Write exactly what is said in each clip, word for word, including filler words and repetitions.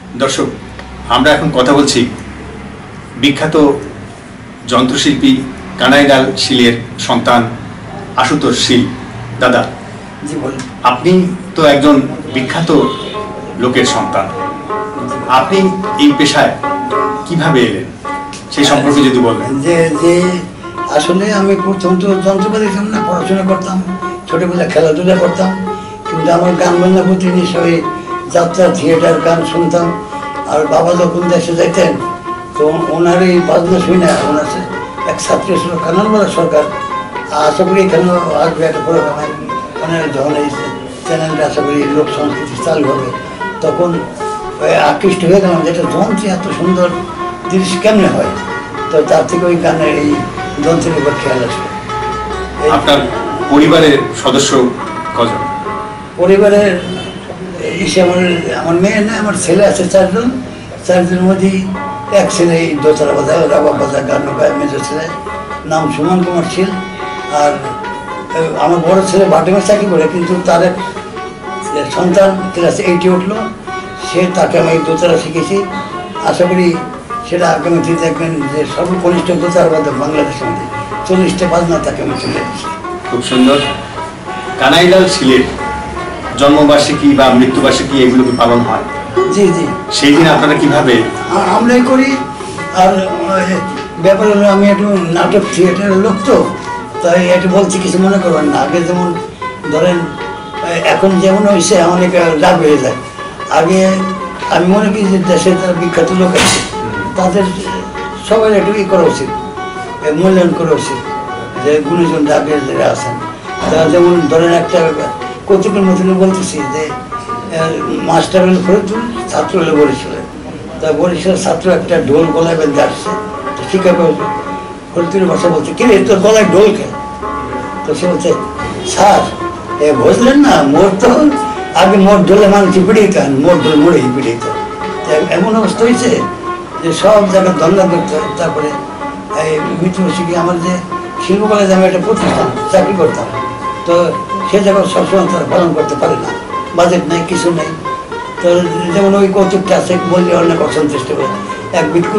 দর্শক, আমরা এখন কথা বলছি বিখ্যাত যন্ত্রশিল্পী কানাইলাল শীলের সন্তান আশুতোষ শীল। দাদা, জি বলুন। আপনি তো একজন বিখ্যাত লোকের সন্তান, আপনি এই পেশায় কিভাবে এলেন সেই সম্পর্কে যদি বলেন। যে যে আসলে আমি প্রথম তো যন্ত্রপাতি ছিলাম না, পড়াশোনা করতাম, ছোটবেলা খেলাধুলা করতাম, কিন্তু আমার গান বাজনা প্রতি নিশ্চয়ই যাত্রা, থিয়েটার, গান শুনতাম। আর বাবা যখন দেশে যাইতেন তো ওনার এই বাজনা শুনে ওনার এক ছাত্র ছিল কানালবালা সরকার, আশা করি এখানেও আসবে একটা প্রোগ্রাম, মানে যখন এই চ্যানেলটা আশা করি লোক সংস্কৃতি চালু হবে, তখন আকৃষ্ট হয়ে গেলাম যেটা যন্ত্রে এত সুন্দর জিনিস কেমনে হয়। তো তার থেকে ওই গানের এই যন্ত্রের উপর খেয়াল আসবে। আপনার পরিবারের সদস্য কজন? পরিবারের ইসে আমার আমার মেয়ে না, আমার ছেলে আছে চারজন। চারজনের মধ্যেই এক ছেলে এই দোতারা বাজায়, রাবা বাজায়, গান গায়, মেজর ছেলে নাম সুমন কুমার শীল। আর আমার বড় ছেলে বাটিমে চাকরি করে, কিন্তু তার এক সন্তান ক্লাস এইটে উঠলো, সে তাকে আমি এই দোতারা শিখেছি। আশা করি সেটা আগামীতে দেখবেন যে সর্বকনিষ্ঠ দোতারা বাজার বাংলাদেশের মধ্যে চল্লিশটা বাজনা তাকে আমি চলে এসেছি। খুব সুন্দর। কানাইলাল শীলের জন্মবার্ষিকী বা মৃত্যুবার্ষিকী এগুলোকে পালন হয়? জি জি। সেই দিন আপনারা কিভাবে? আমরাই করি। আর ব্যাপার হলো আমি একটু নাটক থিয়েটারের লোক, তো তাই একটু বলছি কিছু মনে করবেন না। আগে যেমন ধরেন এখন যেমন হয়েছে অনেক লাভ হয়ে যায়, আগে আমি মনে করি যে দেশের যারা বিখ্যাত লোক আছে তাদের সবাই একটু ই করা উচিত, মূল্যায়ন করা উচিত, যে গুণীজন আগে যারা আছেন তারা যেমন ধরেন একটা কৌতুকের মতন বলতেছি যে মাস্টার হলে ফরিদপুর, ছাত্র হলে বরিশালে। তা বরিশালের ছাত্র একটা ঢোল গলায় বেঁধে আসছে, তো শিক্ষা ফরিদপুরের ভাষা বলছে কি রে তোর গলায় ঢোল কে? তো সে বলছে স্যার এ বুঝলেন না, মোর তো আগে মোট ঢোলে মানুষ পিড়িয়ে দেন, মোট ঢোল মোড়েই পিড়িয়ে দেন। এমন অবস্থা হয়েছে যে সব জায়গায় ধর্ণা করতে হয়। তারপরে এই মৃত্যুবার্ষিকী আমার যে শিল্পকলায় আমি একটা প্রতিষ্ঠান চাকরি করতাম, তো সে জায়গায় সবসময় তারা পালন করতে পারে না, বাজেট নেই, কিছু নেই। তো যেমন ওই কৌতুকটা আছে বললে অনেক অসন্তুষ্ট করে এক বিক্ষু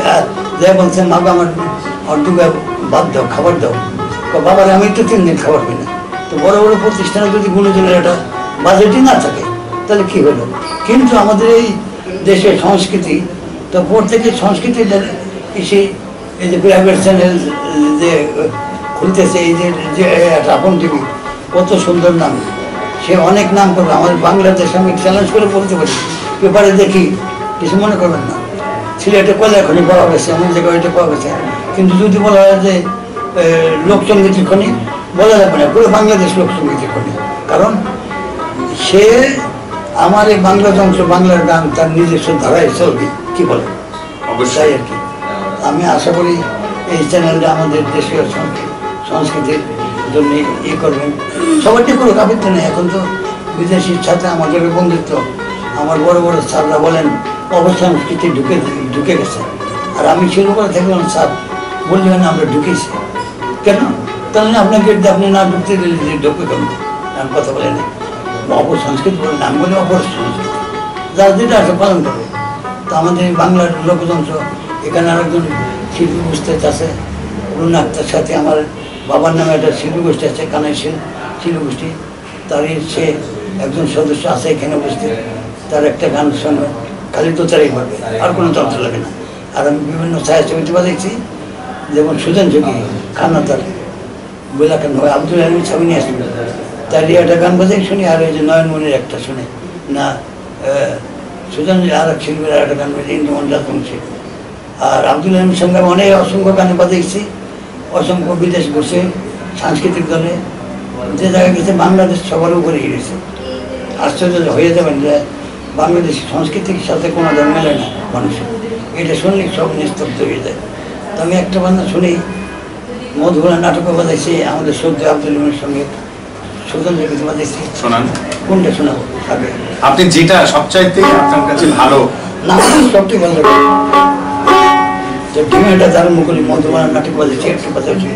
যা বলছে মা আমার অর্ধুকে বাদ দাও, খাবার দাও। বাবার আমি তো তিন দিন খাবার পাই না। তো বড় বড় প্রতিষ্ঠানে যদি গুণজনের একটা বাজেটই না থাকে তাহলে কী হলো? কিন্তু আমাদের এই দেশের সংস্কৃতি, তো প্রত্যেকের সংস্কৃতি এসে এই যে প্রাইভেট চ্যানেল যে খুলতেছে, এই যে একটা আপন টিভি, কত সুন্দর নাম, সে অনেক নাম করবে। আমাদের বাংলাদেশ আমি চ্যালেঞ্জ করে বলতে পারি, পেপারে দেখি, কিছু মনে করবেন না, সিলেটে কয়লা খনি পাওয়া গেছে, এমন জায়গায় ওইটা পাওয়া গেছে। কিন্তু যদি বলা হয় যে লোকসঙ্গীতের খনি, বলা যাবে না, পুরো বাংলাদেশ লোকসঙ্গীতের খনি। কারণ সে আমার এই বাংলা যন্ত্র, বাংলার গান তার নিজস্ব ধারায় চলবে, কি বলে? অবশ্যই আর কি। আমি আশা করি এই চ্যানেলটা আমাদের দেশীয় সংস্কৃতির জন্য ই করবেন, সবারটি করুক, আপত্তি নেই। এখন তো বিদেশির সাথে আমাদের বন্ধুত্ব, আমার বড় বড় স্যাররা বলেন অবসংস্কৃতি ঢুকে ঢুকে গেছে। আর আমি শুরু করে থাকলাম স্যার বললেন আমরা ঢুকেছি কেন? তাহলে আপনাকে আপনি না ঢুকতে দিলে যে ঢুকে কেন? আমি কথা বলে না, অপসংস্কৃতি বলেন, আমি বলি অপসংস্কৃতি, যার যেটা আছে পালন করবে। তো আমাদের বাংলার লোকযন্ত্র, এখানে আরেকজন শিল্পী গোষ্ঠী আছে অরুণ আক্তার সাথে আমার বাবার নামে একটা শিল্পী গোষ্ঠী আছে, কানাই শীল শিল্পী গোষ্ঠী, তারই সে একজন সদস্য আছে এখানে উপস্থিত। তার একটা গান শোনো, খালি দোতারাই পারবে, আর কোনো যন্ত্র লাগে না। আর আমি বিভিন্ন ছায়াছবিতে বাজাইছি, যেমন সুজন যোগী, খান্না তার বোলাকান হয়, আব্দুল আলম ছবি নিয়ে আসবে, তার একটা গান বাজাই শুনি। আর ওই যে নয়নমণির একটা শুনে না, সুজন আর এক শিল্পীর আর একটা গান বাজে ইন্দুমন রাজবংশী। আর আব্দুল আলমের সঙ্গে আমি অনেক অসংখ্য গানে বাজাইছি, অসংখ্য বিদেশ বসে সাংস্কৃতিক দলে যে জায়গায় গেছে, বাংলাদেশ সবার উপরে গেছে। আশ্চর্য হয়ে যাবেন যে বাংলাদেশের সংস্কৃতির সাথে কোনো দাম মেলে না মানুষের, এটা শুনলে সব নিস্তব্ধ হয়ে যায়। তো আমি একটা বান্ধব শুনেই মধুবনা নাটকও বাজাইছি, আমাদের সৌদি আব্দুল আলমের সঙ্গে সুজন জগিতে বাজাইছি। শোনান, কোনটা শোনাবো আগে? আপনি যেটা সবচাইতে আপনার কাছে ভালো, না সবটাই ভালো লাগে। তো ডিমেটা দারুণ মুকুলি মধুবনা নাটক বাজাইছি, একটু বাজাইছি।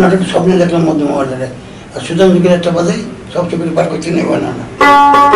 নাটক স্বপ্নে দেখলাম মধ্যম বাজারে, আর সুদাম যুগের একটা বাজাই সব চোখের বার করতে নেব না।